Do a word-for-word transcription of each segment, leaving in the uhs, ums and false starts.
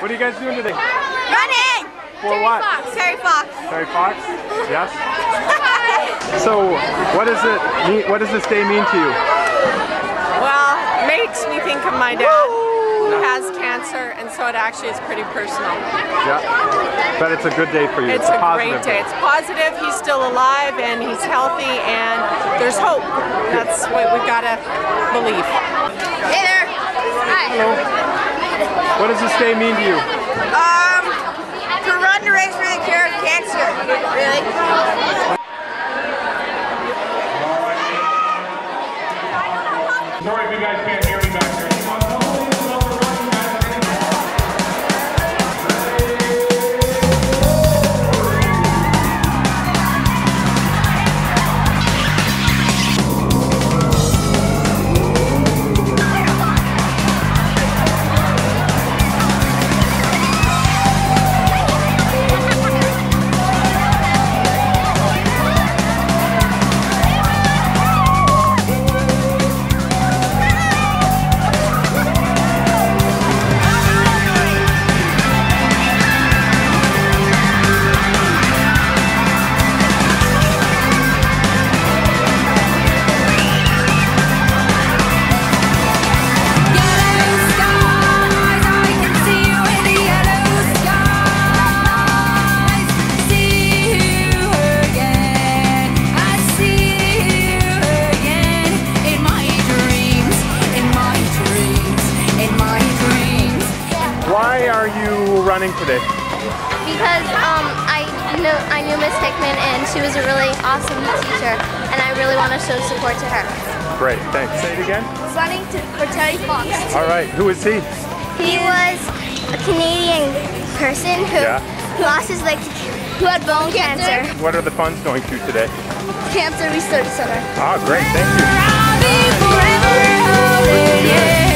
What are you guys doing today? Running! For Terry what? Fox. Terry Fox. Terry Fox? Yes? So, what does it mean, what does this day mean to you? Well, it makes me think of my dad who has cancer, and so it actually is pretty personal. Yeah. But it's a good day for you. It's, it's a, a great day. It's positive, he's still alive, and he's healthy, and there's hope. That's what we've got to believe. Hey there. Hi. Hello. What does this day mean to you? Um, to run the race for the cure of cancer. Really? Sorry if you guys can't hear me back there. Why are you running today? Because um, I knew I knew Miss Hickman, and she was a really awesome teacher, and I really want to show support to her. Great, thanks. Say it again. Running to, for Terry Fox. All right, who is he? He was a Canadian person who Yeah. lost his leg, who had bone cancer. What are the funds going to today? Cancer Research Center. Ah, great, thank you. I'll be forever holding you.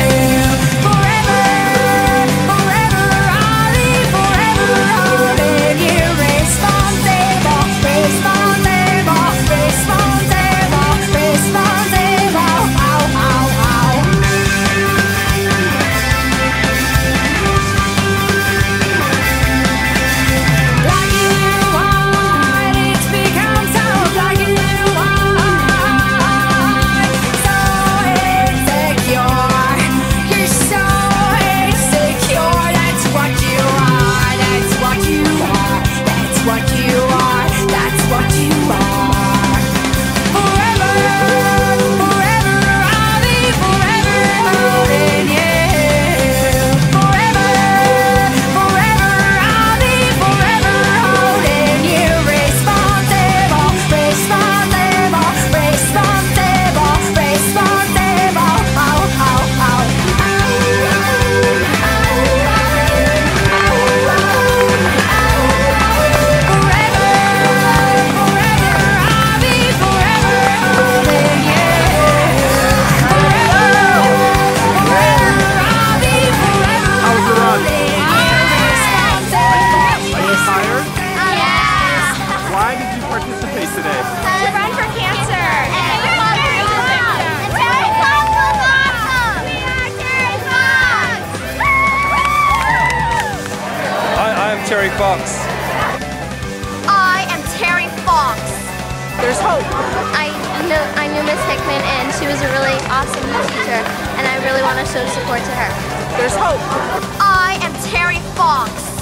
Terry Fox. I am Terry Fox. There's hope. I knew I knew Miss Hickman, and she was a really awesome teacher, and I really want to show support to her. There's hope. I am Terry Fox.